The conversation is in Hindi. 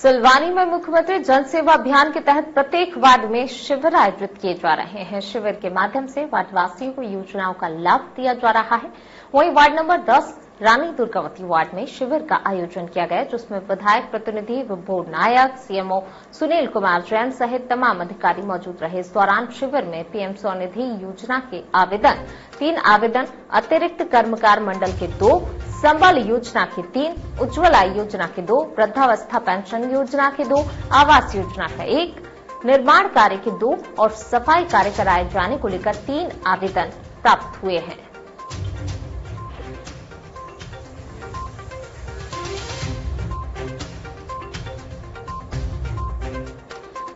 सिलवानी में मुख्यमंत्री जन सेवा अभियान के तहत प्रत्येक वार्ड में शिविर आयोजित किए जा रहे हैं। शिविर के माध्यम से वार्डवासियों को योजनाओं का लाभ दिया जा रहा है। वहीं ward number 10 Rani Durgavati ward में शिविर का आयोजन किया गया, जिसमें विधायक प्रतिनिधि विभोर नायक, सीएमओ सुनील कुमार जैन सहित तमाम अधिकारी मौजूद रहे। इस दौरान शिविर में पीएम स्वनिधि योजना के आवेदन 3 आवेदन, अतिरिक्त कर्मकार मंडल के 2, संबल योजना के 3, उज्ज्वला योजना के 2, वृद्धावस्था पेंशन योजना के 2, आवास योजना का 1, निर्माण कार्य के 2 और सफाई कार्य कराए जाने को लेकर 3 आवेदन प्राप्त हुए हैं।